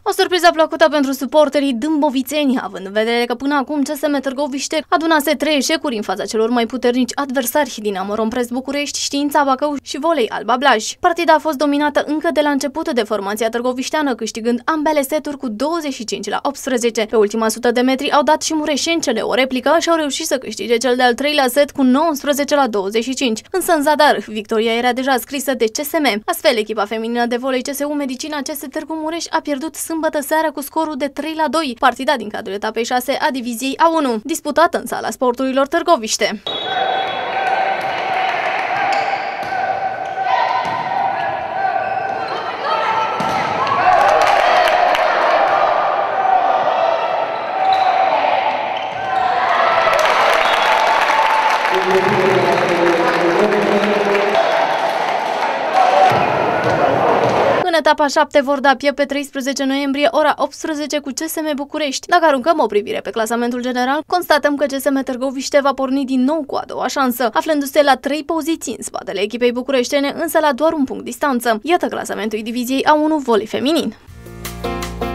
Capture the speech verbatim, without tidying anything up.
O surpriză plăcută pentru suporterii dâmbovițeni, având în vedere că până acum C S M Târgoviște adunase trei eșecuri în fața celor mai puternici adversari, Dinamo Romprest București, Știința Bacău și Volei Alba Blaj. Partida a fost dominată încă de la început de formația târgovișteană, câștigând ambele seturi cu douăzeci și cinci la optsprezece. Pe ultima sută de metri au dat și mureșencele o replică și au reușit să câștige cel de-al treilea set cu nouăsprezece la douăzeci și cinci. Însă în zadar, victoria era deja scrisă de C S M. Astfel, echipa feminină de volei C S U Medicina C S Târgu Mureș a pierdut sâmbătă seara cu scorul de trei la doi, partida din cadrul etapei șase a diviziei A unu, disputată în Sala Sporturilor Târgoviște. În etapa șapte vor da piept pe treisprezece noiembrie ora optsprezece cu C S M București. Dacă aruncăm o privire pe clasamentul general, constatăm că C S M Târgoviște va porni din nou cu a doua șansă, aflându-se la trei poziții în spatele echipei bucureștene, însă la doar un punct distanță. Iată clasamentul diviziei A unu volei feminin.